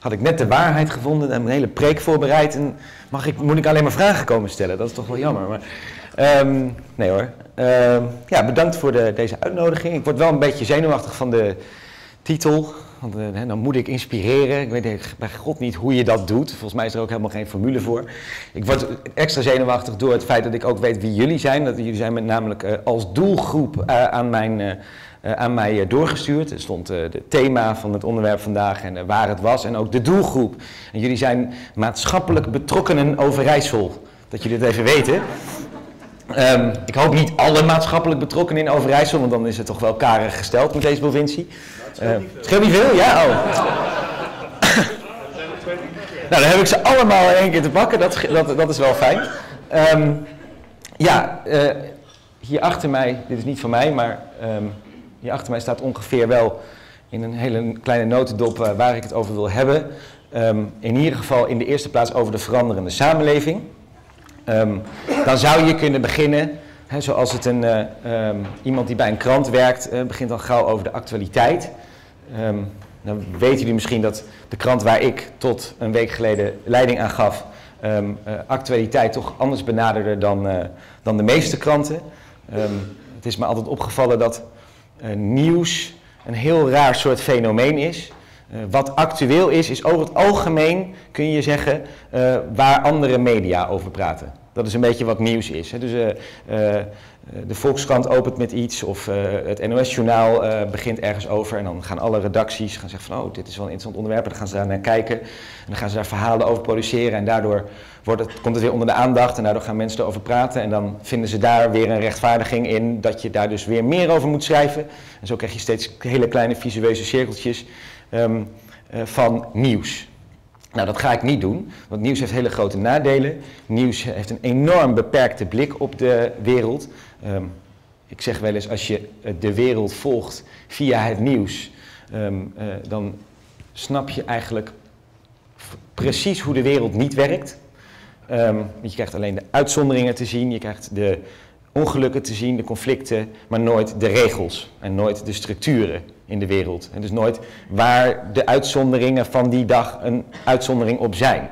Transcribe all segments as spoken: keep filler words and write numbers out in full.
had ik net de waarheid gevonden en een hele preek voorbereid en mag ik, moet ik alleen maar vragen komen stellen. Dat is toch wel jammer. Maar, um, nee hoor. Um, ja, bedankt voor de, deze uitnodiging. Ik word wel een beetje zenuwachtig van de titel. Want uh, dan moet ik inspireren. Ik weet bij God niet hoe je dat doet. Volgens mij is er ook helemaal geen formule voor. Ik word extra zenuwachtig door het feit dat ik ook weet wie jullie zijn. Dat jullie zijn met namelijk uh, als doelgroep uh, aan, mijn, uh, uh, aan mij uh, doorgestuurd. Er stond uh, het thema van het onderwerp vandaag en uh, waar het was. En ook de doelgroep. En jullie zijn maatschappelijk betrokkenen Overijssel. Dat jullie het even weten. Um, ik hoop niet alle maatschappelijk betrokkenen in Overijssel. Want dan is het toch wel karig gesteld met deze provincie. Uh, het scheelt niet veel, ja? Oh. Nou, dan heb ik ze allemaal in één keer te pakken, dat, dat, dat is wel fijn. Um, ja, uh, hier achter mij, dit is niet van mij, maar um, hier achter mij staat ongeveer wel in een hele kleine notendop uh, waar ik het over wil hebben. Um, in ieder geval in de eerste plaats over de veranderende samenleving. Um, dan zou je kunnen beginnen, hè, zoals het een, uh, um, iemand die bij een krant werkt, uh, begint al gauw over de actualiteit. Um, dan weten jullie misschien dat de krant waar ik tot een week geleden leiding aan gaf, um, uh, actualiteit toch anders benaderde dan, uh, dan de meeste kranten. Um, het is me altijd opgevallen dat uh, nieuws een heel raar soort fenomeen is. Uh, wat actueel is, is over het algemeen, kun je zeggen, uh, waar andere media over praten. Dat is een beetje wat nieuws is. Hè. Dus uh, uh, de Volkskrant opent met iets of uh, het N O S-journaal uh, begint ergens over en dan gaan alle redacties gaan zeggen van oh, dit is wel een interessant onderwerp en dan gaan ze daar naar kijken en dan gaan ze daar verhalen over produceren en daardoor wordt het, komt het weer onder de aandacht en daardoor gaan mensen erover praten en dan vinden ze daar weer een rechtvaardiging in dat je daar dus weer meer over moet schrijven. En zo krijg je steeds hele kleine visueuze cirkeltjes um, uh, van nieuws. Nou, dat ga ik niet doen, want nieuws heeft hele grote nadelen. Nieuws heeft een enorm beperkte blik op de wereld. Um, ik zeg wel eens, als je de wereld volgt via het nieuws, um, uh, dan snap je eigenlijk precies hoe de wereld niet werkt. Um, je krijgt alleen de uitzonderingen te zien, je krijgt de ongelukken te zien, de conflicten, maar nooit de regels en nooit de structuren in de wereld. En dus nooit waar de uitzonderingen van die dag een uitzondering op zijn.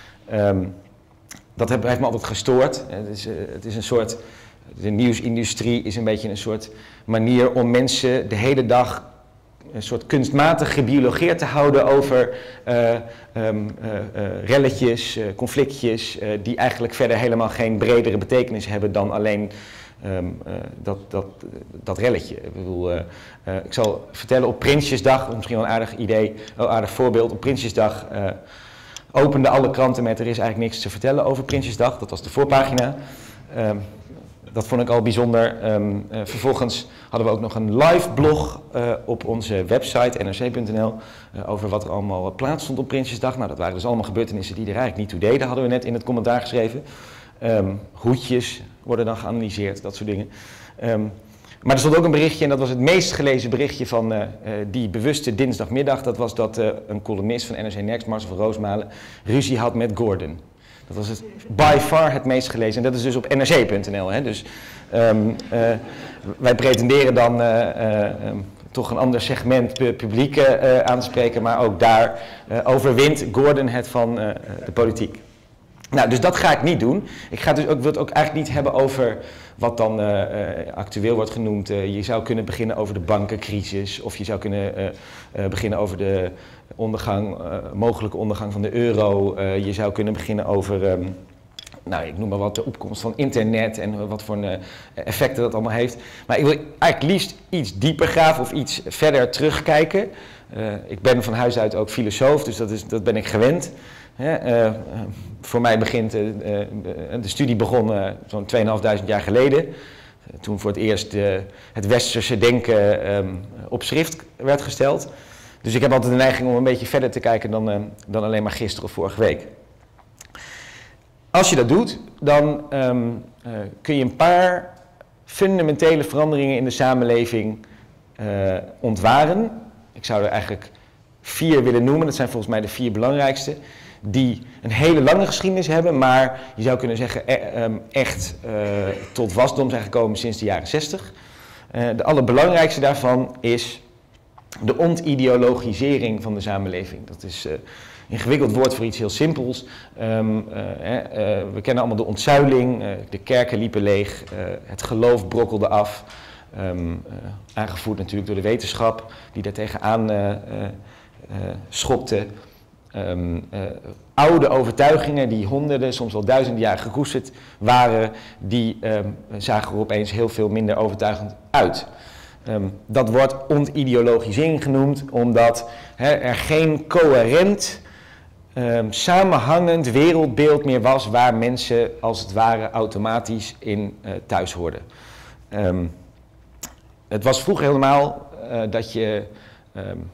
Um, dat heeft me altijd gestoord. Het is, uh, het is een soort, de nieuwsindustrie is een beetje een soort manier om mensen de hele dag een soort kunstmatig gebiologeerd te houden over uh, um, uh, uh, relletjes, uh, conflictjes, uh, die eigenlijk verder helemaal geen bredere betekenis hebben dan alleen um, uh, dat, dat, dat relletje. Ik bedoel, uh, uh, ik zal vertellen op Prinsjesdag, misschien wel een aardig idee, een aardig voorbeeld. Op Prinsjesdag uh, openden alle kranten met er is eigenlijk niks te vertellen over Prinsjesdag. Dat was de voorpagina. Um, Dat vond ik al bijzonder. Um, uh, vervolgens hadden we ook nog een live blog uh, op onze website n r c punt n l uh, over wat er allemaal plaatsvond op Prinsjesdag. Nou, dat waren dus allemaal gebeurtenissen die er eigenlijk niet toe deden, hadden we net in het commentaar geschreven. Um, hoedjes worden dan geanalyseerd, dat soort dingen. Um, maar er stond ook een berichtje, en dat was het meest gelezen berichtje van uh, uh, die bewuste dinsdagmiddag. Dat was dat uh, een columnist van N R C Next, Marcel van Roosmalen, ruzie had met Gordon. Dat was het by far het meest gelezen. En dat is dus op n r c punt n l. Hè. Dus um, uh, wij pretenderen dan uh, uh, um, toch een ander segment publiek uh, aan te spreken. Maar ook daar uh, overwint Gordon het van uh, de politiek. Nou, dus dat ga ik niet doen. Ik ga dus ook, wil het ook eigenlijk niet hebben over wat dan uh, uh, actueel wordt genoemd. Uh, je zou kunnen beginnen over de bankencrisis. Of je zou kunnen uh, uh, beginnen over de ondergang, uh, mogelijke ondergang van de euro. Uh, je zou kunnen beginnen over, um, nou, ik noem maar wat, de opkomst van internet en wat voor uh, effecten dat allemaal heeft. Maar ik wil eigenlijk liefst iets dieper graven of iets verder terugkijken. Uh, ik ben van huis uit ook filosoof, dus dat, is, dat ben ik gewend. He, uh, voor mij begint, uh, uh, de studie begon uh, zo'n tweeënhalfduizend jaar geleden. Uh, toen voor het eerst uh, het westerse denken um, op schrift werd gesteld. Dus ik heb altijd de neiging om een beetje verder te kijken dan, uh, dan alleen maar gisteren of vorige week. Als je dat doet, dan um, uh, kun je een paar fundamentele veranderingen in de samenleving uh, ontwaren. Ik zou er eigenlijk vier willen noemen, dat zijn volgens mij de vier belangrijkste. Die een hele lange geschiedenis hebben, maar je zou kunnen zeggen e- um, echt uh, tot wasdom zijn gekomen sinds de jaren zestig. Uh, de allerbelangrijkste daarvan is de ontideologisering van de samenleving. Dat is uh, een ingewikkeld woord voor iets heel simpels. Um, uh, uh, uh, we kennen allemaal de ontzuiling, uh, de kerken liepen leeg, uh, het geloof brokkelde af. Um, uh, aangevoerd natuurlijk door de wetenschap, die daar tegenaan uh, uh, uh, schopte. Um, uh, oude overtuigingen die honderden, soms wel duizenden jaar gekoesterd waren, die um, zagen er opeens heel veel minder overtuigend uit. Um, dat wordt ontideologisering genoemd, omdat he, er geen coherent, um, samenhangend wereldbeeld meer was waar mensen als het ware automatisch in uh, thuis hoorden. Um, het was vroeger helemaal uh, dat je... Um,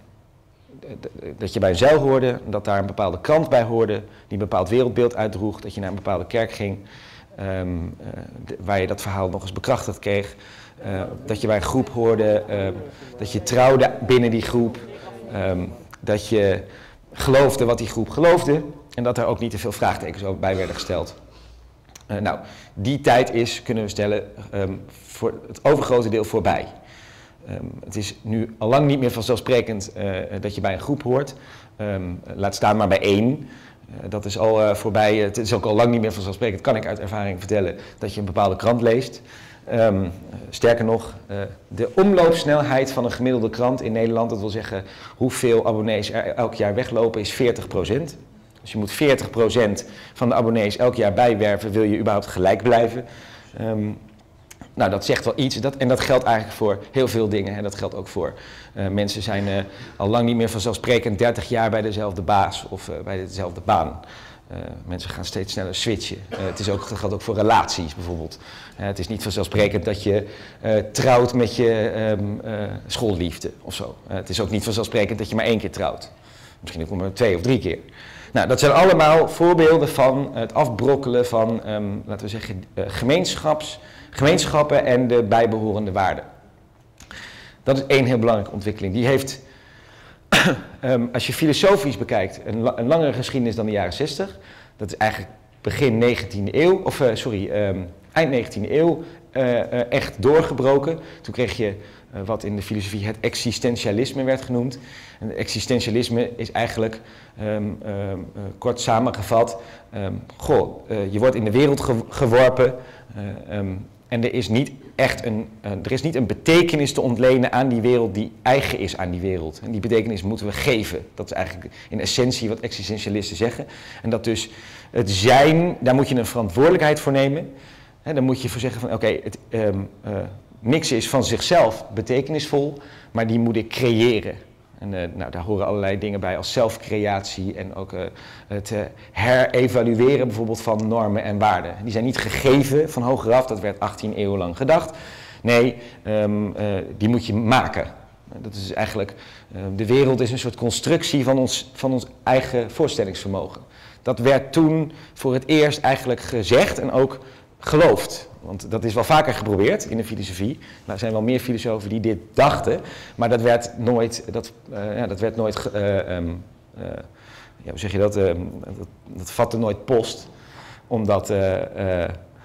dat je bij een zeil hoorde, dat daar een bepaalde krant bij hoorde, die een bepaald wereldbeeld uitdroeg, dat je naar een bepaalde kerk ging, um, uh, de, waar je dat verhaal nog eens bekrachtigd kreeg, uh, dat je bij een groep hoorde, uh, dat je trouwde binnen die groep, um, dat je geloofde wat die groep geloofde en dat er ook niet te veel vraagtekens over bij werden gesteld. Uh, nou, die tijd is, kunnen we stellen, um, voor het overgrote deel voorbij. Um, het is nu al lang niet meer vanzelfsprekend uh, dat je bij een groep hoort. Um, laat staan maar bij één. Uh, dat is al uh, voorbij. Het is ook al lang niet meer vanzelfsprekend, kan ik uit ervaring vertellen, dat je een bepaalde krant leest. Um, uh, sterker nog, uh, de omloopsnelheid van een gemiddelde krant in Nederland, dat wil zeggen hoeveel abonnees er elk jaar weglopen, is veertig procent. Dus je moet veertig procent van de abonnees elk jaar bijwerven, wil je überhaupt gelijk blijven. Um, Nou, dat zegt wel iets, dat, en dat geldt eigenlijk voor heel veel dingen. En dat geldt ook voor uh, mensen zijn uh, al lang niet meer vanzelfsprekend dertig jaar bij dezelfde baas of uh, bij dezelfde baan. Uh, mensen gaan steeds sneller switchen. Uh, het is ook, dat geldt ook voor relaties bijvoorbeeld. Uh, het is niet vanzelfsprekend dat je uh, trouwt met je um, uh, schoolliefde of zo. Uh, het is ook niet vanzelfsprekend dat je maar één keer trouwt. Misschien ook maar twee of drie keer. Nou, dat zijn allemaal voorbeelden van het afbrokkelen van, um, laten we zeggen, uh, gemeenschaps... gemeenschappen en de bijbehorende waarden. Dat is één heel belangrijke ontwikkeling. Die heeft, um, als je filosofisch bekijkt, een, la een langere geschiedenis dan de jaren zestig. Dat is eigenlijk begin negentiende eeuw, of uh, sorry, um, eind negentiende eeuw uh, uh, echt doorgebroken. Toen kreeg je uh, wat in de filosofie het existentialisme werd genoemd. En het existentialisme is eigenlijk, um, um, uh, kort samengevat, um, goh, uh, je wordt in de wereld ge geworpen. Uh, um, En er is niet echt een, uh, er is niet een betekenis te ontlenen aan die wereld die eigen is aan die wereld. En die betekenis moeten we geven. Dat is eigenlijk in essentie wat existentialisten zeggen. En dat dus het zijn, daar moet je een verantwoordelijkheid voor nemen. He, dan moet je voor zeggen van oké, okay, um, uh, niks is van zichzelf betekenisvol, maar die moet ik creëren. En uh, nou, daar horen allerlei dingen bij als zelfcreatie en ook uh, het uh, herevalueren bijvoorbeeld van normen en waarden. Die zijn niet gegeven van hogeraf, dat werd achttien eeuwen lang gedacht. Nee, um, uh, die moet je maken. Dat is eigenlijk, uh, de wereld is een soort constructie van ons, van ons eigen voorstellingsvermogen. Dat werd toen voor het eerst eigenlijk gezegd en ook geloofd. Want dat is wel vaker geprobeerd in de filosofie. Er zijn wel meer filosofen die dit dachten, maar dat werd nooit, dat, uh, ja, dat werd nooit, uh, um, uh, ja, hoe zeg je dat, uh, dat, dat vatte nooit post, omdat uh, uh,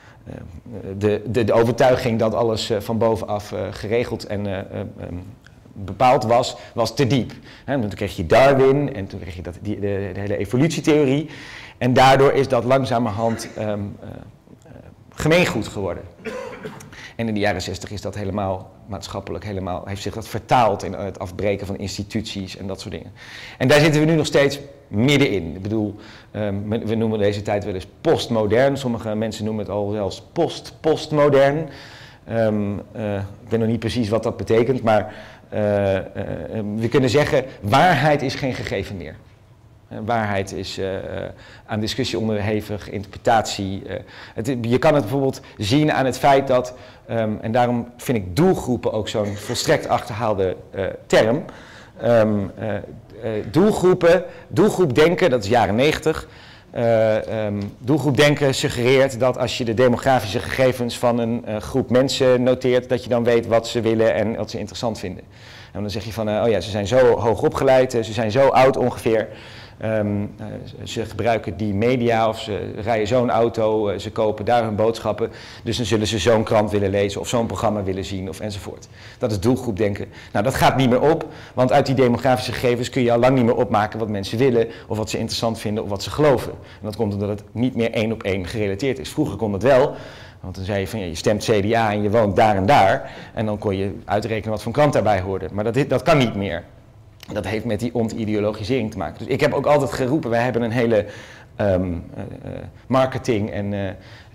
de, de, de overtuiging dat alles uh, van bovenaf uh, geregeld en uh, um, bepaald was, was te diep. He, toen kreeg je Darwin en toen kreeg je dat, die, de, de hele evolutietheorie en daardoor is dat langzamerhand um, uh, gemeengoed geworden. En in de jaren zestig is dat helemaal maatschappelijk, helemaal, heeft zich dat vertaald in het afbreken van instituties en dat soort dingen. En daar zitten we nu nog steeds middenin. Ik bedoel, um, we noemen deze tijd wel eens postmodern. Sommige mensen noemen het al zelfs post-postmodern. Um, uh, ik weet nog niet precies wat dat betekent, maar uh, uh, we kunnen zeggen, waarheid is geen gegeven meer. Uh, waarheid is uh, uh, aan discussie onderhevig, interpretatie. Uh, het, je kan het bijvoorbeeld zien aan het feit dat, um, en daarom vind ik doelgroepen ook zo'n volstrekt achterhaalde uh, term. Um, uh, uh, doelgroepen, doelgroepdenken, dat is jaren negentig. Uh, um, doelgroepdenken suggereert dat als je de demografische gegevens van een uh, groep mensen noteert, dat je dan weet wat ze willen en wat ze interessant vinden. En dan zeg je van, uh, oh ja, ze zijn zo hoog opgeleid, uh, ze zijn zo oud ongeveer. Um, uh, ze gebruiken die media of ze rijden zo'n auto, uh, ze kopen daar hun boodschappen. Dus dan zullen ze zo'n krant willen lezen of zo'n programma willen zien of enzovoort. Dat is doelgroepdenken. Nou, dat gaat niet meer op, want uit die demografische gegevens kun je al lang niet meer opmaken wat mensen willen of wat ze interessant vinden of wat ze geloven. En dat komt omdat het niet meer één op één gerelateerd is. Vroeger kon dat wel. Want dan zei je van, ja, je stemt C D A en je woont daar en daar. En dan kon je uitrekenen wat voor krant daarbij hoorde. Maar dat, dat kan niet meer. Dat heeft met die ontideologisering te maken. Dus ik heb ook altijd geroepen, wij hebben een hele um, uh, marketing- en uh,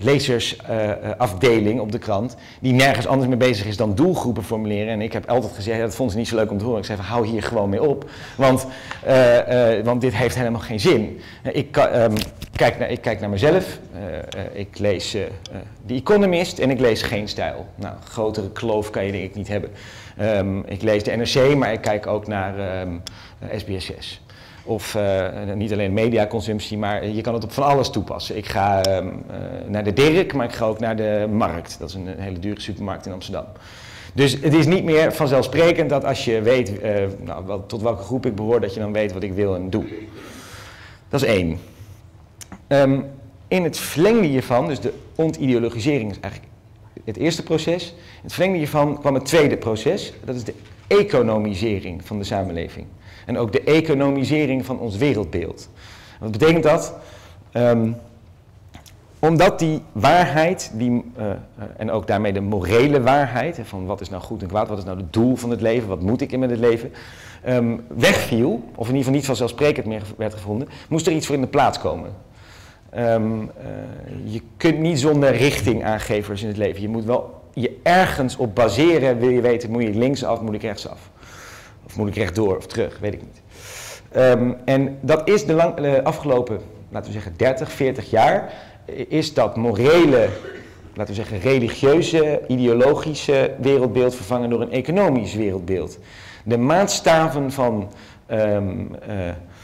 lezersafdeling uh, op de krant, die nergens anders mee bezig is dan doelgroepen formuleren. En ik heb altijd gezegd, ja, dat vond ze niet zo leuk om te horen. Ik zei van, hou hier gewoon mee op, want, uh, uh, want dit heeft helemaal geen zin. Uh, ik, um, kijk naar, ik kijk naar mezelf, uh, uh, ik lees uh, uh, The Economist en ik lees Geen Stijl. Nou, grotere kloof kan je denk ik niet hebben. Um, ik lees de N R C, maar ik kijk ook naar um, S B S zes. Of uh, niet alleen mediaconsumptie, maar je kan het op van alles toepassen. Ik ga um, uh, naar de Dirk, maar ik ga ook naar de Markt. Dat is een, een hele dure supermarkt in Amsterdam. Dus het is niet meer vanzelfsprekend dat als je weet uh, nou, wel, tot welke groep ik behoor, dat je dan weet wat ik wil en doe. Dat is één. Um, in het verlengde hiervan, dus de ontideologisering is eigenlijk het eerste proces. In het verlengde hiervan kwam het tweede proces. Dat is de economisering van de samenleving. En ook de economisering van ons wereldbeeld. Wat betekent dat? Um, omdat die waarheid, die, uh, uh, en ook daarmee de morele waarheid, hè, van wat is nou goed en kwaad, wat is nou het doel van het leven, wat moet ik in met het leven, um, wegviel, of in ieder geval niet vanzelfsprekend meer werd gevonden, moest er iets voor in de plaats komen. Um, uh, je kunt niet zonder richtingaangevers in het leven. Je moet wel je ergens op baseren, wil je weten, moet je linksaf, moet ik rechtsaf? Of moet ik rechtdoor of terug, weet ik niet. Um, en dat is de, lang, de afgelopen, laten we zeggen, dertig, veertig jaar, is dat morele, laten we zeggen, religieuze, ideologische wereldbeeld vervangen door een economisch wereldbeeld. De maatstaven van um, uh,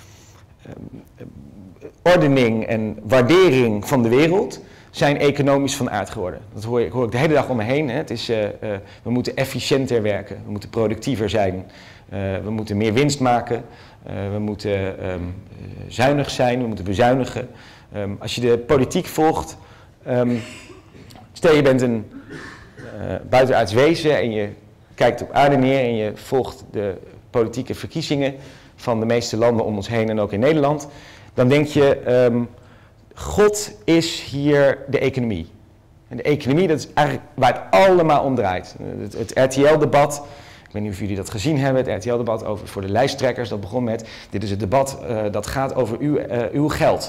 um, ordening en waardering van de wereld zijn economisch van aard geworden. Dat hoor ik, hoor ik de hele dag om me heen. Hè. Het is, uh, uh, we moeten efficiënter werken, we moeten productiever zijn, uh, we moeten meer winst maken, uh, we moeten um, zuinig zijn, we moeten bezuinigen. Um, als je de politiek volgt, um, stel je bent een uh, buitenaards wezen en je kijkt op aarde neer en je volgt de politieke verkiezingen van de meeste landen om ons heen en ook in Nederland, dan denk je, um, God is hier de economie. En de economie, dat is eigenlijk waar het allemaal om draait. Het, het R T L-debat, ik weet niet of jullie dat gezien hebben, het R T L-debat over voor de lijsttrekkers, dat begon met, dit is het debat uh, dat gaat over uw, uh, uw geld.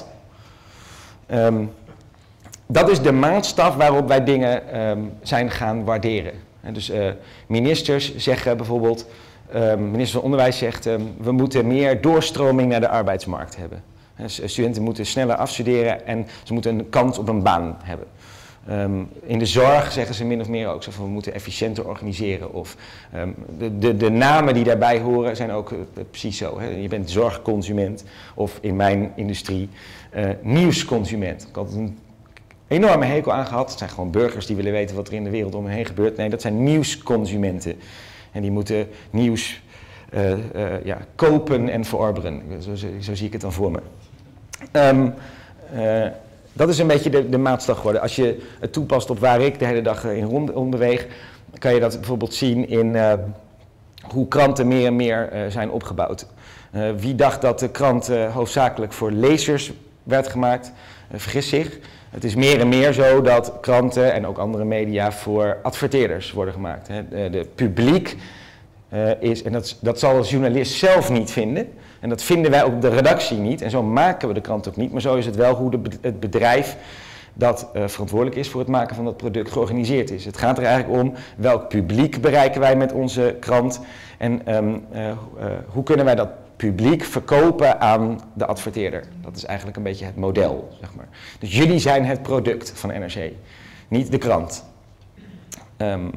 Um, dat is de maatstaf waarop wij dingen um, zijn gaan waarderen. En dus uh, ministers zeggen bijvoorbeeld, um, minister van Onderwijs zegt, um, we moeten meer doorstroming naar de arbeidsmarkt hebben. Studenten moeten sneller afstuderen en ze moeten een kans op een baan hebben. Um, in de zorg zeggen ze min of meer ook zo van we moeten efficiënter organiseren. Of um, de, de, de namen die daarbij horen zijn ook uh, precies zo. Hè. Je bent zorgconsument of in mijn industrie uh, nieuwsconsument. Ik had altijd een enorme hekel aan gehad. Het zijn gewoon burgers die willen weten wat er in de wereld om hen heen gebeurt. Nee, dat zijn nieuwsconsumenten. En die moeten nieuws uh, uh, ja, kopen en verorberen. Zo, zo, zo zie ik het dan voor me. Um, uh, dat is een beetje de, de maatstaf geworden. Als je het toepast op waar ik de hele dag in rond, rond beweeg, kan je dat bijvoorbeeld zien in uh, hoe kranten meer en meer uh, zijn opgebouwd. Uh, wie dacht dat de krant uh, hoofdzakelijk voor lezers werd gemaakt, uh, vergis zich. Het is meer en meer zo dat kranten en ook andere media voor adverteerders worden gemaakt. Hè. De, de publiek uh, is, en dat, dat zal de journalist zelf niet vinden. En dat vinden wij op de redactie niet. En zo maken we de krant ook niet. Maar zo is het wel hoe de, het bedrijf dat uh, verantwoordelijk is voor het maken van dat product georganiseerd is. Het gaat er eigenlijk om welk publiek bereiken wij met onze krant. En um, uh, uh, hoe kunnen wij dat publiek verkopen aan de adverteerder. Dat is eigenlijk een beetje het model, zeg maar. Dus jullie zijn het product van N R C, niet de krant. Um,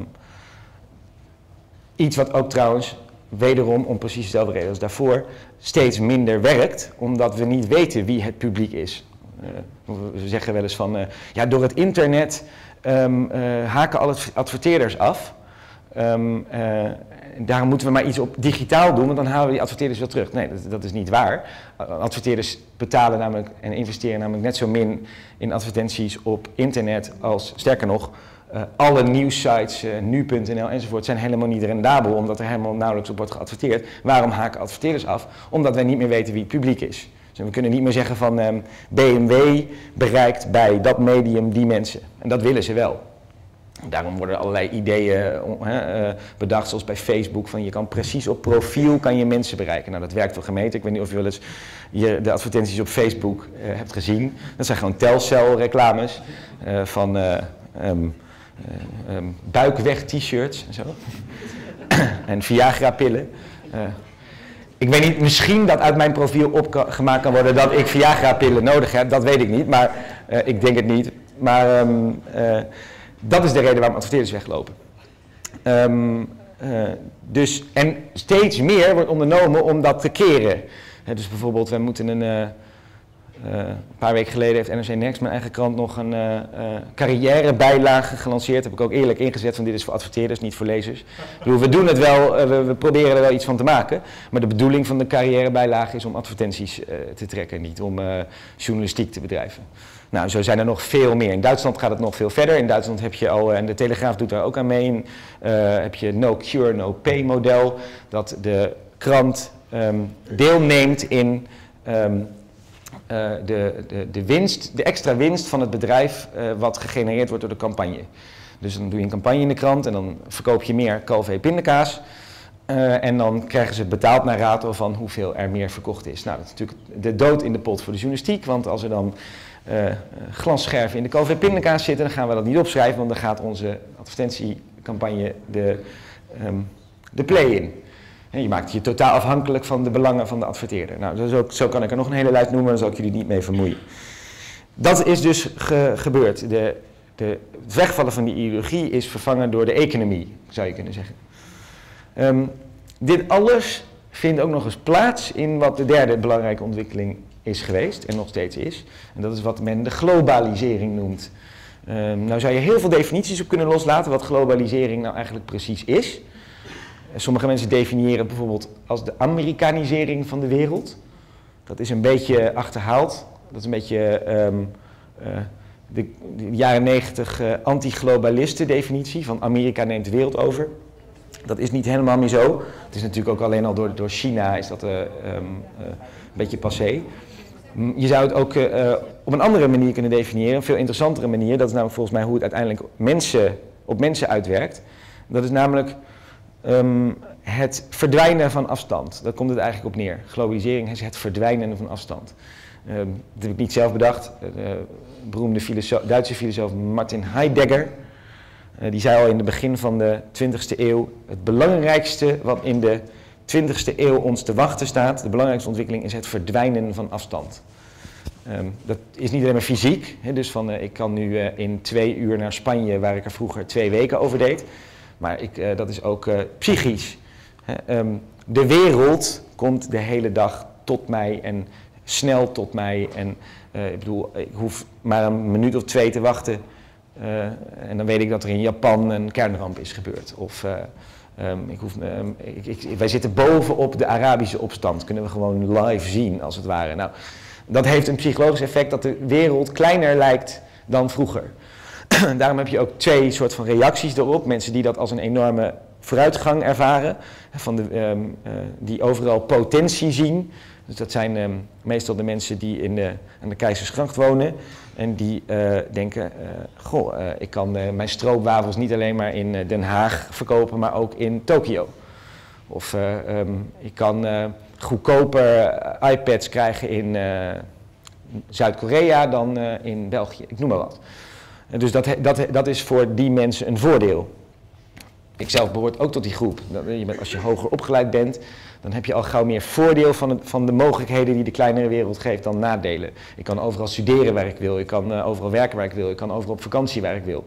iets wat ook trouwens, wederom om precies dezelfde reden als daarvoor, steeds minder werkt, omdat we niet weten wie het publiek is. Uh, we zeggen wel eens van, uh, ja, door het internet um, uh, haken alle adverteerders af. Um, uh, daarom moeten we maar iets op digitaal doen, want dan halen we die adverteerders wel terug. Nee, dat, dat is niet waar. Adverteerders betalen namelijk en investeren namelijk net zo min in advertenties op internet als, sterker nog, uh, alle nieuwssites, uh, nu punt n l enzovoort, zijn helemaal niet rendabel, omdat er helemaal nauwelijks op wordt geadverteerd. Waarom haken adverteerders af? Omdat wij niet meer weten wie het publiek is. Dus we kunnen niet meer zeggen van um, B M W bereikt bij dat medium die mensen. En dat willen ze wel. Daarom worden allerlei ideeën uh, bedacht, zoals bij Facebook, van je kan precies op profiel kan je mensen bereiken. Nou, dat werkt voor gemeenten. Ik weet niet of je wel eens je de advertenties op Facebook uh, hebt gezien. Dat zijn gewoon Telcel reclames uh, van uh, um, uh, um, buikweg t-shirts en zo. En Viagra pillen. Uh, ik weet niet, misschien dat uit mijn profiel opgemaakt kan worden dat ik Viagra pillen nodig heb. Dat weet ik niet, maar uh, ik denk het niet. Maar um, uh, dat is de reden waarom adverteerders weglopen. Um, uh, dus, en steeds meer wordt ondernomen om dat te keren. He, dus bijvoorbeeld, we moeten een, uh, uh, een paar weken geleden heeft N R C Next, mijn eigen krant, nog een uh, uh, carrièrebijlage gelanceerd. Heb ik ook eerlijk ingezet van dit is voor adverteerders, niet voor lezers. Ik bedoel, we doen het wel, uh, we, we proberen er wel iets van te maken. Maar de bedoeling van de carrièrebijlage is om advertenties uh, te trekken, niet om uh, journalistiek te bedrijven. Nou, zo zijn er nog veel meer. In Duitsland gaat het nog veel verder. In Duitsland heb je al, en de Telegraaf doet daar ook aan mee, uh, heb je no cure, no pay model. Dat de krant um, deelneemt in um, uh, de, de, de winst, de extra winst van het bedrijf uh, wat gegenereerd wordt door de campagne. Dus dan doe je een campagne in de krant en dan verkoop je meer Calvé pindakaas. Uh, en dan krijgen ze betaald naar rato van hoeveel er meer verkocht is. Nou, dat is natuurlijk de dood in de pot voor de journalistiek, want als er dan Uh, glasscherven in de Calvé pindakaas zitten, dan gaan we dat niet opschrijven, want dan gaat onze advertentiecampagne de, um, de play in. En je maakt je totaal afhankelijk van de belangen van de adverteerder. Nou, dus ook, zo kan ik er nog een hele lijst noemen, dan zal ik jullie niet mee vermoeien. Dat is dus ge gebeurd. De, de, het wegvallen van die ideologie is vervangen door de economie, zou je kunnen zeggen. Um, dit alles vindt ook nog eens plaats in wat de derde belangrijke ontwikkeling is geweest en nog steeds is. En dat is wat men de globalisering noemt. Um, nou zou je heel veel definities op kunnen loslaten wat globalisering nou eigenlijk precies is. Sommige mensen definiëren het bijvoorbeeld als de Amerikanisering van de wereld. Dat is een beetje achterhaald. Dat is een beetje um, uh, de, de jaren negentig uh, anti-globalisten definitie van Amerika neemt de wereld over. Dat is niet helemaal meer zo. Het is natuurlijk ook alleen al door, door China is dat uh, um, uh, een beetje passé. Je zou het ook uh, op een andere manier kunnen definiëren, een veel interessantere manier. Dat is namelijk volgens mij hoe het uiteindelijk mensen, op mensen uitwerkt. Dat is namelijk um, het verdwijnen van afstand. Daar komt het eigenlijk op neer. Globalisering is het verdwijnen van afstand. Um, dat heb ik niet zelf bedacht. De beroemde filosoof, Duitse filosoof Martin Heidegger, uh, die zei al in het begin van de twintigste eeuw, het belangrijkste wat in de twintigste eeuw ons te wachten staat, de belangrijkste ontwikkeling is het verdwijnen van afstand. Um, dat is niet alleen maar fysiek, hè, dus van uh, ik kan nu uh, in twee uur naar Spanje, waar ik er vroeger twee weken over deed, maar ik, uh, dat is ook uh, psychisch. Hè, um, de wereld komt de hele dag tot mij en snel tot mij en uh, ik bedoel, ik hoef maar een minuut of twee te wachten uh, en dan weet ik dat er in Japan een kernramp is gebeurd. Of, uh, Um, ik hoef, um, ik, ik, wij zitten bovenop de Arabische opstand, kunnen we gewoon live zien als het ware. Nou, dat heeft een psychologisch effect dat de wereld kleiner lijkt dan vroeger. Daarom heb je ook twee soort van reacties erop. Mensen die dat als een enorme vooruitgang ervaren, van de, um, uh, die overal potentie zien. Dus dat zijn um, meestal de mensen die in de, aan de Keizersgracht wonen. En die uh, denken, uh, goh, uh, ik kan uh, mijn stroopwafels niet alleen maar in uh, Den Haag verkopen, maar ook in Tokio. Of uh, um, ik kan uh, goedkoper uh, iPads krijgen in uh, Zuid-Korea dan uh, in België, ik noem maar wat. Uh, dus dat, dat, dat is voor die mensen een voordeel. Ik zelf behoort ook tot die groep. Je bent, als je hoger opgeleid bent, dan heb je al gauw meer voordeel van, het, van de mogelijkheden die de kleinere wereld geeft dan nadelen. Ik kan overal studeren waar ik wil, ik kan uh, overal werken waar ik wil, ik kan overal op vakantie waar ik wil.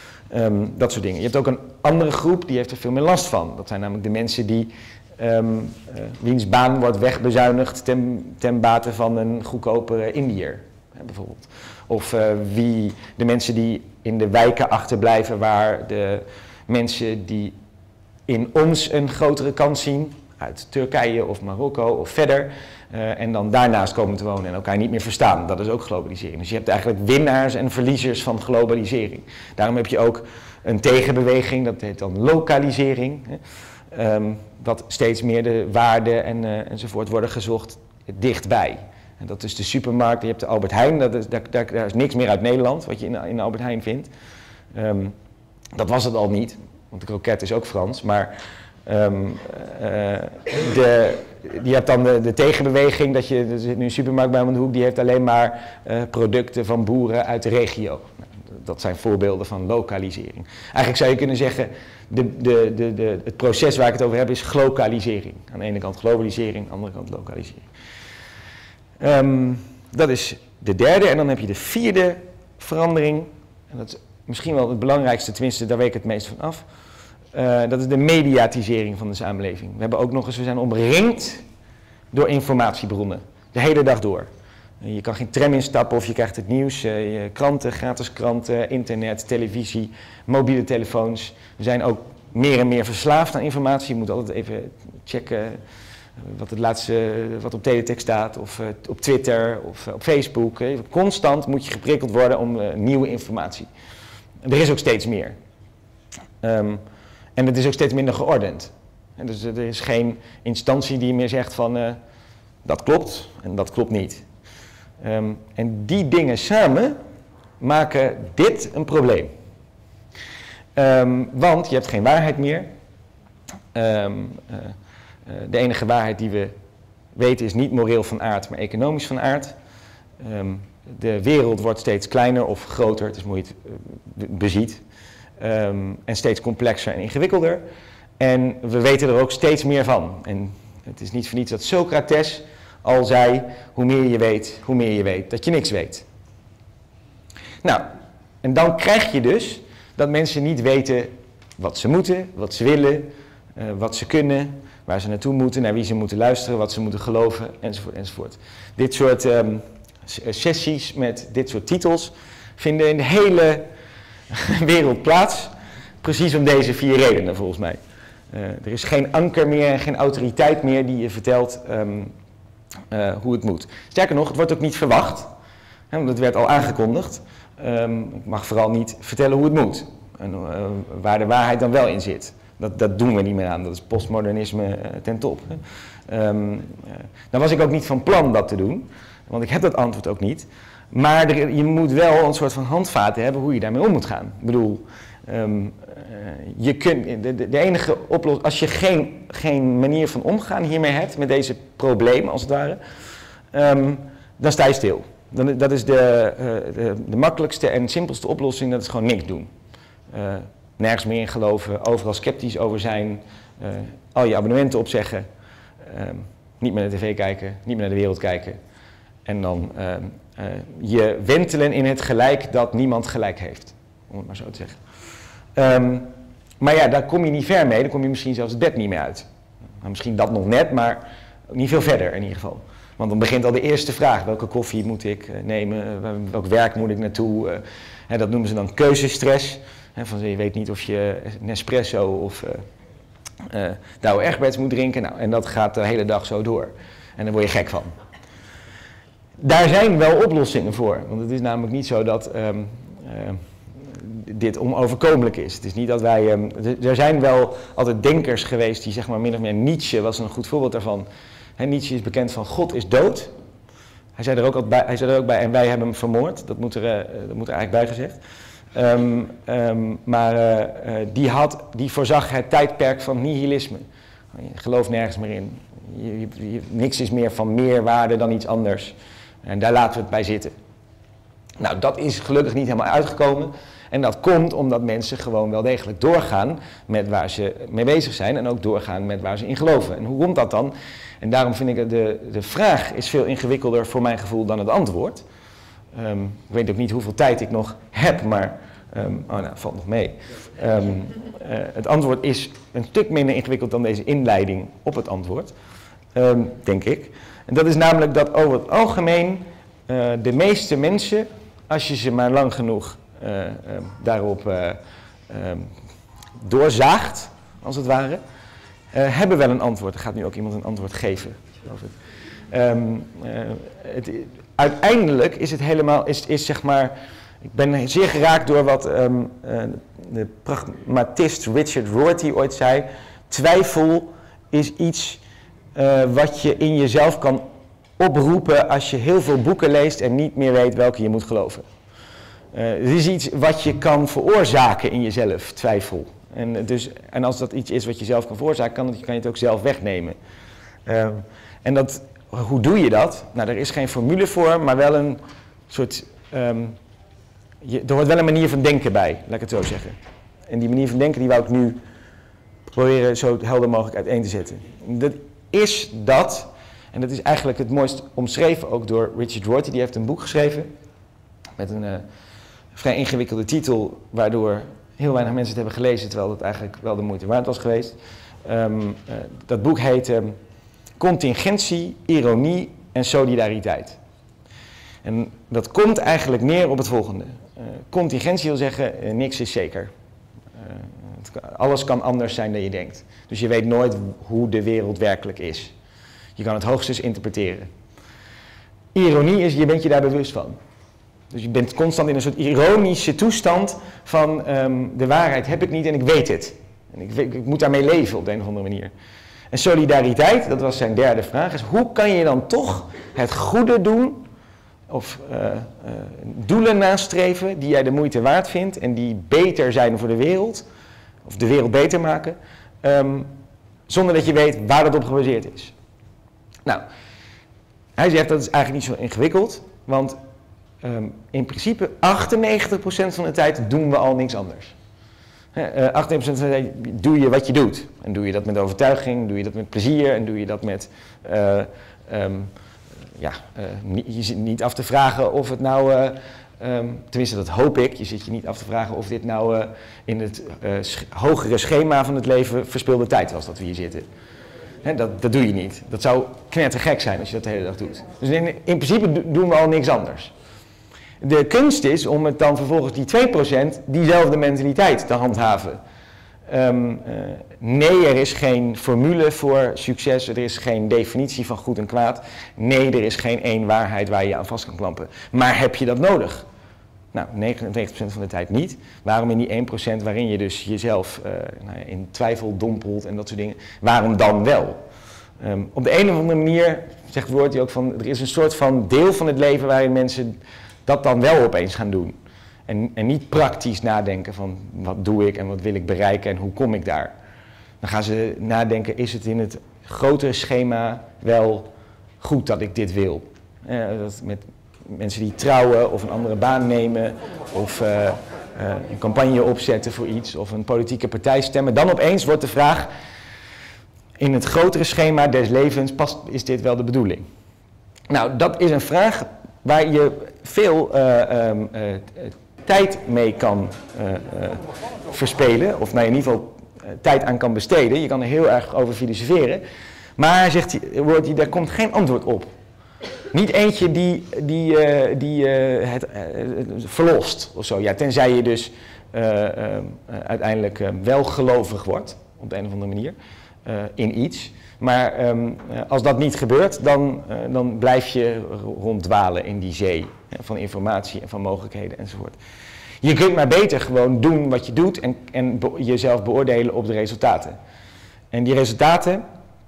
Um, dat soort dingen. Je hebt ook een andere groep die heeft er veel meer last van. Dat zijn namelijk de mensen die, um, uh, wiens baan wordt wegbezuinigd ten, ten bate van een goedkopere Indiër, hè, bijvoorbeeld. Of uh, wie, de mensen die in de wijken achterblijven waar de mensen die in ons een grotere kans zien, uit Turkije of Marokko of verder, uh, en dan daarnaast komen te wonen en elkaar niet meer verstaan. Dat is ook globalisering. Dus je hebt eigenlijk winnaars en verliezers van globalisering. Daarom heb je ook een tegenbeweging, dat heet dan lokalisering, hè, um, dat steeds meer de waarden en, uh, enzovoort worden gezocht dichtbij. En dat is de supermarkt, je hebt de Albert Heijn, dat is, daar, daar, daar is niks meer uit Nederland wat je in, in de Albert Heijn vindt. Um, dat was het al niet, want de kroket is ook Frans, maar um, uh, de, je hebt dan de, de tegenbeweging, dat je, er zit nu een supermarkt bij om de hoek, die heeft alleen maar uh, producten van boeren uit de regio. Nou, dat zijn voorbeelden van lokalisering. Eigenlijk zou je kunnen zeggen, de, de, de, de, het proces waar ik het over heb is glokalisering. Aan de ene kant globalisering, aan de andere kant lokalisering. Um, dat is de derde. En dan heb je de vierde verandering. En dat is misschien wel het belangrijkste, tenminste daar weet ik het meest van af. Uh, dat is de mediatisering van de samenleving. We hebben ook nog eens, we zijn omringd door informatiebronnen. De hele dag door. Je kan geen tram instappen of je krijgt het nieuws, uh, kranten, gratis kranten, internet, televisie, mobiele telefoons. We zijn ook meer en meer verslaafd aan informatie. Je moet altijd even checken wat het laatste, wat op teletext staat, of uh, op Twitter, of uh, op Facebook. Uh, constant moet je geprikkeld worden om uh, nieuwe informatie. Er is ook steeds meer. Um, en het is ook steeds minder geordend. En dus er is geen instantie die meer zegt van uh, dat klopt en dat klopt niet. Um, en die dingen samen maken dit een probleem. Um, want je hebt geen waarheid meer. Um, uh, uh, de enige waarheid die we weten is niet moreel van aard, maar economisch van aard. Um, de wereld wordt steeds kleiner of groter, het is hoe je het uh, beziet. Um, en steeds complexer en ingewikkelder. En we weten er ook steeds meer van. En het is niet voor niets dat Socrates al zei, hoe meer je weet, hoe meer je weet, dat je niks weet. Nou, en dan krijg je dus dat mensen niet weten wat ze moeten, wat ze willen, uh, wat ze kunnen, waar ze naartoe moeten, naar wie ze moeten luisteren, wat ze moeten geloven, enzovoort, enzovoort. Dit soort um, sessies met dit soort titels vinden in de hele wereld plaats, precies om deze vier redenen volgens mij. Uh, er is geen anker meer en geen autoriteit meer die je vertelt um, uh, hoe het moet. Sterker nog, het wordt ook niet verwacht, hè, want het werd al aangekondigd. Um, ik mag vooral niet vertellen hoe het moet en uh, waar de waarheid dan wel in zit. Dat, dat doen we niet meer aan, dat is postmodernisme uh, ten top. Hè. Um, uh, dan was ik ook niet van plan dat te doen, want ik heb dat antwoord ook niet. Maar er, je moet wel een soort van handvaten hebben hoe je daarmee om moet gaan. Ik bedoel, um, uh, je kunt, de, de, de enige oplossing, als je geen, geen manier van omgaan hiermee hebt, met deze problemen als het ware, um, dan sta je stil. Dan, dat is de, uh, de, de makkelijkste en simpelste oplossing, dat is gewoon niks doen. Uh, nergens meer in geloven, overal sceptisch over zijn, uh, al je abonnementen opzeggen, uh, niet meer naar de tv kijken, niet meer naar de wereld kijken. En dan uh, uh, je wentelen in het gelijk dat niemand gelijk heeft, om het maar zo te zeggen. Um, maar ja, daar kom je niet ver mee, dan kom je misschien zelfs het bed niet meer uit. Nou, misschien dat nog net, maar niet veel verder in ieder geval. Want dan begint al de eerste vraag, welke koffie moet ik uh, nemen, uh, welk werk moet ik naartoe. Uh, hè, dat noemen ze dan keuzestress. Hè, van, je weet niet of je Nespresso of uh, uh, Douwe Egberts moet drinken. Nou, en dat gaat de hele dag zo door. En daar word je gek van. Daar zijn wel oplossingen voor, want het is namelijk niet zo dat um, uh, dit onoverkomelijk is. Het is niet dat wij, um, er zijn wel altijd denkers geweest die zeg maar min of meer, Nietzsche was een goed voorbeeld daarvan. He, Nietzsche is bekend van God is dood. Hij zei er ook, al bij, hij zei er ook bij en wij hebben hem vermoord, dat moet er, uh, dat moet er eigenlijk bij gezegd. Um, um, maar uh, uh, die, had, die voorzag het tijdperk van nihilisme. Je gelooft nergens meer in. Je, je, je, niks is meer van meer waarde dan iets anders. En daar laten we het bij zitten. Nou, dat is gelukkig niet helemaal uitgekomen. En dat komt omdat mensen gewoon wel degelijk doorgaan met waar ze mee bezig zijn. En ook doorgaan met waar ze in geloven. En hoe komt dat dan? En daarom vind ik de, de vraag is veel ingewikkelder voor mijn gevoel dan het antwoord. Um, ik weet ook niet hoeveel tijd ik nog heb, maar um, oh nou, valt nog mee. Um, uh, het antwoord is een stuk minder ingewikkeld dan deze inleiding op het antwoord, um, denk ik. En dat is namelijk dat over het algemeen uh, de meeste mensen, als je ze maar lang genoeg uh, uh, daarop uh, uh, doorzaagt, als het ware, uh, hebben wel een antwoord. Er gaat nu ook iemand een antwoord geven, geloof ik. Um, uh, het, uiteindelijk is het helemaal, is, is zeg maar, ik ben zeer geraakt door wat um, uh, de pragmatist Richard Rorty ooit zei. Twijfel is iets uh, wat je in jezelf kan oproepen als je heel veel boeken leest en niet meer weet welke je moet geloven. Uh, het is iets wat je kan veroorzaken in jezelf, twijfel. En, dus, en als dat iets is wat je zelf kan veroorzaken, kan, kan je het ook zelf wegnemen. Uh, en dat, hoe doe je dat? Nou, er is geen formule voor, maar wel een soort... Um, je, er hoort wel een manier van denken bij, laat ik het zo zeggen. En die manier van denken die wou ik nu proberen zo helder mogelijk uiteen te zetten. Dat is dat, en dat is eigenlijk het mooist omschreven ook door Richard Rorty, die heeft een boek geschreven met een uh, vrij ingewikkelde titel, waardoor heel weinig mensen het hebben gelezen, terwijl het eigenlijk wel de moeite waard was geweest. Um, uh, dat boek heet um, Contingentie, Ironie en Solidariteit. En dat komt eigenlijk neer op het volgende. Uh, contingentie wil zeggen, uh, niks is zeker. Uh, het, alles kan anders zijn dan je denkt. Dus je weet nooit hoe de wereld werkelijk is. Je kan het hoogstens interpreteren. Ironie is, je bent je daar bewust van. Dus je bent constant in een soort ironische toestand van um, de waarheid heb ik niet en ik weet het. En ik, ik moet daarmee leven op de een of andere manier. En solidariteit, dat was zijn derde vraag, is hoe kan je dan toch het goede doen of uh, uh, doelen nastreven die jij de moeite waard vindt en die beter zijn voor de wereld, of de wereld beter maken, um, zonder dat je weet waar dat op gebaseerd is. Nou, hij zegt dat is eigenlijk niet zo ingewikkeld, want um, in principe achtennegentig procent van de tijd doen we al niks anders. Uh, achtennegentig procent van de tijd doe je wat je doet. En doe je dat met overtuiging, doe je dat met plezier en doe je dat met... Uh, um, ja, uh, niet, je zit niet af te vragen of het nou... Uh, um, tenminste, dat hoop ik. Je zit je niet af te vragen of dit nou uh, in het uh, sch- hogere schema van het leven verspilde tijd was dat we hier zitten. Hè, dat, dat doe je niet. Dat zou knettergek zijn als je dat de hele dag doet. Dus in, in principe do- doen we al niks anders. De kunst is om het dan vervolgens die twee procent diezelfde mentaliteit te handhaven. Um, uh, nee, er is geen formule voor succes, er is geen definitie van goed en kwaad. Nee, er is geen één waarheid waar je je aan vast kan klampen. Maar heb je dat nodig? Nou, negenennegentig procent van de tijd niet. Waarom in die één procent waarin je dus jezelf uh, nou ja, in twijfel dompelt en dat soort dingen, waarom dan wel? Um, op de een of andere manier, zegt het woord hij ook van, er is een soort van deel van het leven waarin mensen dat dan wel opeens gaan doen. En, en niet praktisch nadenken van wat doe ik en wat wil ik bereiken en hoe kom ik daar. Dan gaan ze nadenken, is het in het grotere schema wel goed dat ik dit wil? Eh, dat met mensen die trouwen of een andere baan nemen of uh, uh, een campagne opzetten voor iets of een politieke partij stemmen. Dan opeens wordt de vraag, in het grotere schema des levens, past, is dit wel de bedoeling? Nou, dat is een vraag waar je veel uh, um, uh, tijd mee kan uh, uh, verspelen, of nou in ieder geval uh, tijd aan kan besteden. Je kan er heel erg over filosoferen. Maar, zegt hij, wordt hij, daar komt geen antwoord op. Niet eentje die, die, uh, die uh, het uh, verlost of zo. Ja, tenzij je dus uh, uh, uiteindelijk uh, wel gelovig wordt, op de een of andere manier, uh, in iets. Maar um, als dat niet gebeurt, dan, uh, dan blijf je ronddwalen in die zee hè, van informatie en van mogelijkheden enzovoort. Je kunt maar beter gewoon doen wat je doet en, en be- jezelf beoordelen op de resultaten. En die resultaten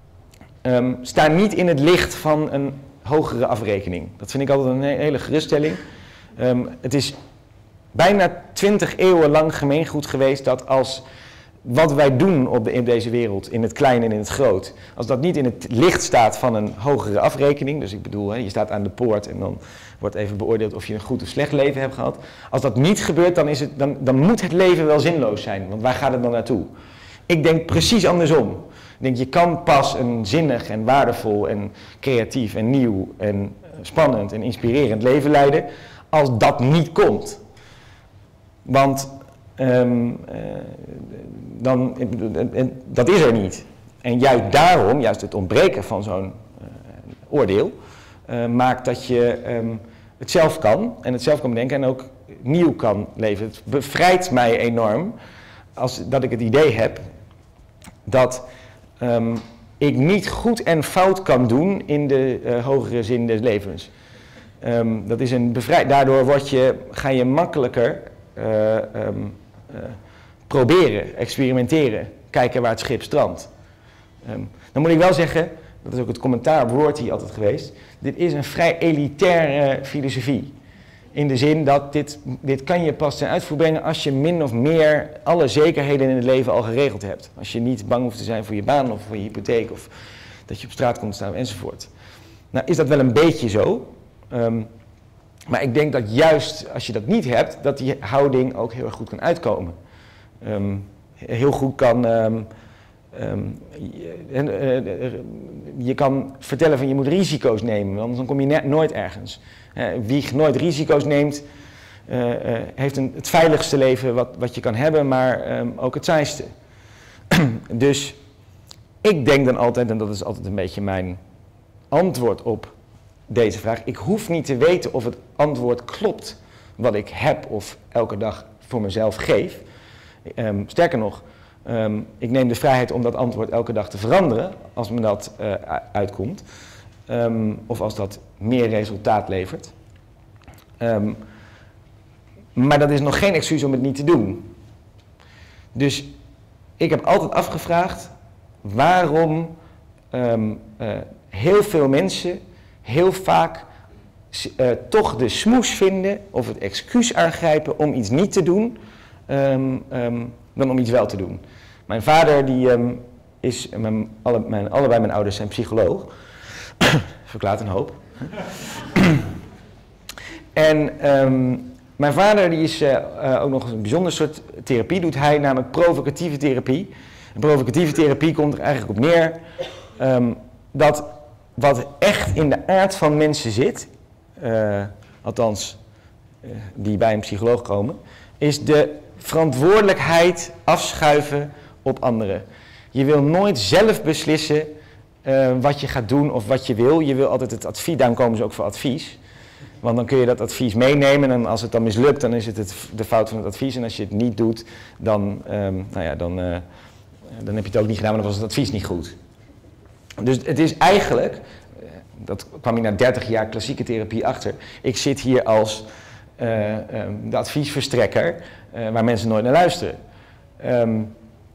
um, staan niet in het licht van een hogere afrekening. Dat vind ik altijd een hele geruststelling. Um, het is bijna twintig eeuwen lang gemeengoed geweest dat als wat wij doen op de, in deze wereld, in het klein en in het groot, als dat niet in het licht staat van een hogere afrekening, dus ik bedoel, hè, je staat aan de poort en dan wordt even beoordeeld of je een goed of slecht leven hebt gehad. Als dat niet gebeurt, dan, is het, dan, dan moet het leven wel zinloos zijn, want waar gaat het dan naartoe? Ik denk precies andersom. Ik denk, je kan pas een zinnig en waardevol en creatief en nieuw en spannend en inspirerend leven leiden als dat niet komt. Want um, uh, dan, uh, dat is er niet. En juist daarom, juist het ontbreken van zo'n uh, oordeel, uh, maakt dat je um, het zelf kan en het zelf kan bedenken en ook nieuw kan leven. Het bevrijdt mij enorm als dat ik het idee heb dat um, ik niet goed en fout kan doen in de uh, hogere zin des levens. Um, dat is een bevrij... Daardoor word je, ga je makkelijker uh, um, uh, proberen, experimenteren, kijken waar het schip strandt. Um, dan moet ik wel zeggen, dat is ook het commentaarwoord hier altijd geweest, dit is een vrij elitaire filosofie. In de zin dat dit, dit kan je pas ten uitvoer brengen als je min of meer alle zekerheden in het leven al geregeld hebt. Als je niet bang hoeft te zijn voor je baan of voor je hypotheek of dat je op straat komt te staan enzovoort. Nou is dat wel een beetje zo. Um, maar ik denk dat juist als je dat niet hebt, dat die houding ook heel erg goed kan uitkomen. Um, heel goed kan... Um, um, je, uh, je kan vertellen van je moet risico's nemen, want dan kom je ne- nooit ergens. Uh, wie nooit risico's neemt, uh, uh, heeft een, het veiligste leven wat, wat je kan hebben, maar um, ook het saaiste. Dus ik denk dan altijd, en dat is altijd een beetje mijn antwoord op deze vraag, ik hoef niet te weten of het antwoord klopt wat ik heb of elke dag voor mezelf geef. Um, sterker nog, um, ik neem de vrijheid om dat antwoord elke dag te veranderen als me dat uh, uitkomt. Um, of als dat meer resultaat levert. Um, maar dat is nog geen excuus om het niet te doen. Dus ik heb altijd afgevraagd waarom um, uh, heel veel mensen heel vaak uh, toch de smoes vinden of het excuus aangrijpen om iets niet te doen um, um, dan om iets wel te doen. Mijn vader die um, is, mijn, alle, mijn, allebei mijn ouders zijn psycholoog. Verklaart een hoop. En um, mijn vader die is uh, uh, ook nog een bijzonder soort therapie doet hij, namelijk provocatieve therapie. En provocatieve therapie komt er eigenlijk op neer um, dat wat echt in de aard van mensen zit, uh, althans uh, die bij een psycholoog komen, is de verantwoordelijkheid afschuiven op anderen. Je wil nooit zelf beslissen uh, wat je gaat doen of wat je wil. Je wil altijd het advies, daarom komen ze ook voor advies. Want dan kun je dat advies meenemen en als het dan mislukt, dan is het, het de fout van het advies. En als je het niet doet, dan, um, nou ja, dan, uh, dan heb je het ook niet gedaan, maar dan was het advies niet goed. Dus het is eigenlijk, dat kwam ik na dertig jaar klassieke therapie achter, ik zit hier als uh, um, de adviesverstrekker uh, waar mensen nooit naar luisteren. Um,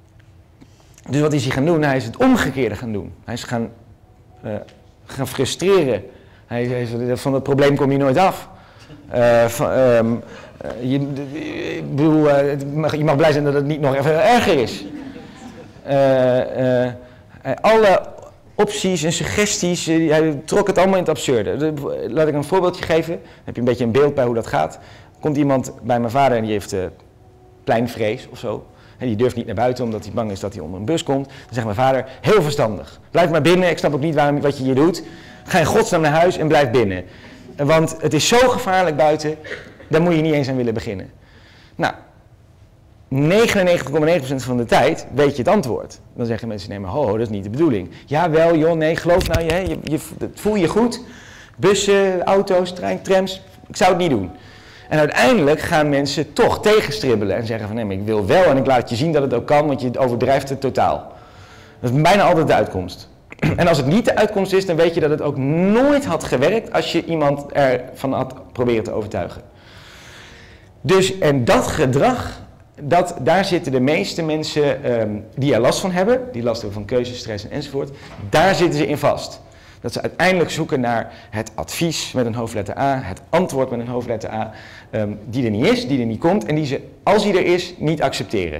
dus wat is hij gaan doen? Hij is het omgekeerde gaan doen. Hij is gaan, uh, gaan frustreren. Hij zei, van dat probleem kom je nooit af. Uh, van, um, uh, je, ik bedoel, uh, mag, je mag blij zijn dat het niet nog even erger is. Uh, uh, alle opties en suggesties, uh, hij trok het allemaal in het absurde. Laat ik een voorbeeldje geven, dan heb je een beetje een beeld bij hoe dat gaat. Komt iemand bij mijn vader en die heeft uh, pleinvrees of zo. En die durft niet naar buiten omdat hij bang is dat hij onder een bus komt. Dan zegt mijn vader, heel verstandig. Blijf maar binnen, ik snap ook niet waarom, wat je hier doet. Ga in godsnaam naar huis en blijf binnen. Want het is zo gevaarlijk buiten, daar moet je niet eens aan willen beginnen. Nou, negenennegentig komma negen procent van de tijd weet je het antwoord. Dan zeggen mensen, nee maar ho, dat is niet de bedoeling. Ja wel, joh, nee, geloof nou, je, je, je voel je goed. Bussen, auto's, trein, trams, ik zou het niet doen. En uiteindelijk gaan mensen toch tegenstribbelen en zeggen van nee, maar ik wil wel en ik laat je zien dat het ook kan, want je overdrijft het totaal. Dat is bijna altijd de uitkomst. En als het niet de uitkomst is, dan weet je dat het ook nooit had gewerkt als je iemand ervan had proberen te overtuigen. Dus, en dat gedrag, dat, daar zitten de meeste mensen um, die er last van hebben, die last hebben van keuzestress en enzovoort, daar zitten ze in vast. Dat ze uiteindelijk zoeken naar het advies met een hoofdletter A, het antwoord met een hoofdletter A, um, die er niet is, die er niet komt en die ze, als die er is, niet accepteren.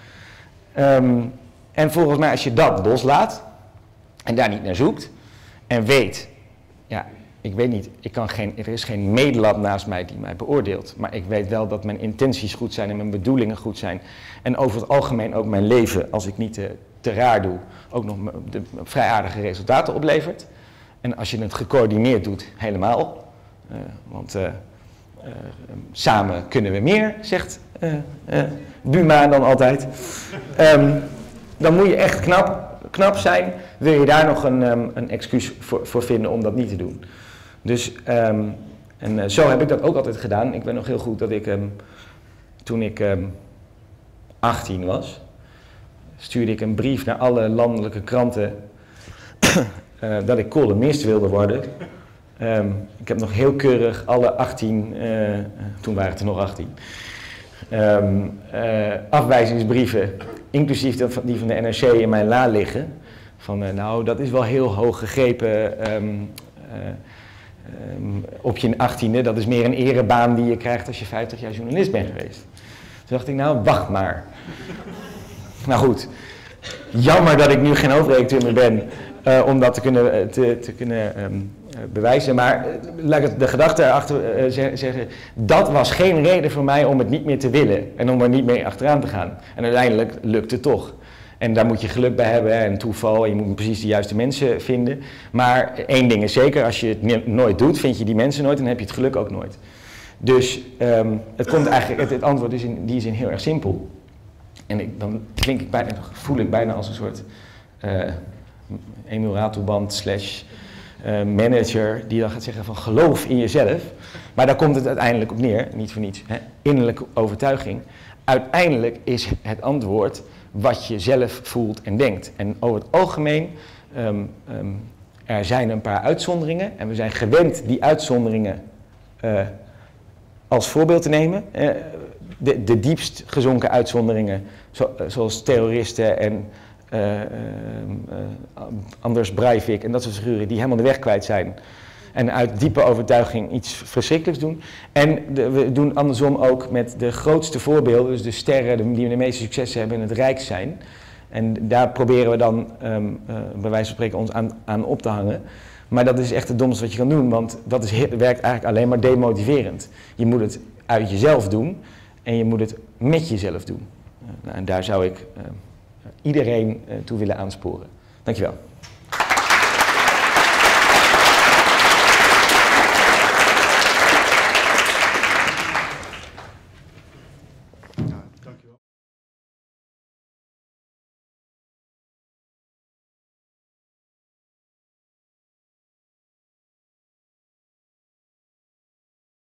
Um, en volgens mij, als je dat loslaat en daar niet naar zoekt en weet, ja, ik weet niet, ik kan geen, er is geen medelab naast mij die mij beoordeelt, maar ik weet wel dat mijn intenties goed zijn en mijn bedoelingen goed zijn en over het algemeen ook mijn leven, als ik niet te, te raar doe, ook nog de, vrij aardige resultaten oplevert. En als je het gecoördineerd doet, helemaal. Uh, want uh, uh, samen kunnen we meer, zegt uh, uh, Buma dan altijd. Um, dan moet je echt knap, knap zijn, wil je daar nog een, um, een excuus voor, voor vinden om dat niet te doen. Dus um, en, uh, zo heb ik dat ook altijd gedaan. Ik weet nog heel goed dat ik, um, toen ik um, achttien was, stuurde ik een brief naar alle landelijke kranten uh, dat ik columnist wilde worden. Um, ik heb nog heel keurig alle achttien, uh, toen waren het er nog achttien, um, uh, afwijzingsbrieven, inclusief die van de N R C, in mijn la liggen. Van uh, nou, dat is wel heel hoog gegrepen um, uh, um, op je achttiende. Dat is meer een erebaan die je krijgt als je vijftig jaar journalist bent geweest. Toen dacht ik, nou, wacht maar. Nou goed, jammer dat ik nu geen hoofdredacteur meer ben uh, om dat te kunnen, te, te kunnen um, bewijzen. Maar uh, laat ik de gedachte erachter uh, zeggen, dat was geen reden voor mij om het niet meer te willen en om er niet mee achteraan te gaan. En uiteindelijk lukt het toch. En daar moet je geluk bij hebben en toeval en je moet precies de juiste mensen vinden. Maar één ding is zeker, als je het nooit doet, vind je die mensen nooit en dan heb je het geluk ook nooit. Dus um, het, komt eigenlijk, het, het antwoord is in die zin heel erg simpel. En ik, dan klink ik bijna, voel ik bijna als een soort uh, Emiel Ratelband slash uh, manager die dan gaat zeggen van geloof in jezelf. Maar daar komt het uiteindelijk op neer, niet voor niets, hè? Innerlijke overtuiging. Uiteindelijk is het antwoord wat je zelf voelt en denkt. En over het algemeen, um, um, er zijn een paar uitzonderingen en we zijn gewend die uitzonderingen uh, als voorbeeld te nemen. Uh, de, de diepst gezonken uitzonderingen, zo, zoals terroristen en uh, uh, uh, Anders Breivik en dat soort figuren die helemaal de weg kwijt zijn. En uit diepe overtuiging iets verschrikkelijks doen. En de, we doen andersom ook met de grootste voorbeelden, dus de sterren die de meeste successen hebben en het rijk zijn. En daar proberen we dan um, uh, bij wijze van spreken ons aan, aan op te hangen. Maar dat is echt het domste wat je kan doen, want dat is, werkt eigenlijk alleen maar demotiverend. Je moet het uit jezelf doen en je moet het met jezelf doen. Uh, nou, en daar zou ik uh, iedereen uh, toe willen aansporen. Dankjewel.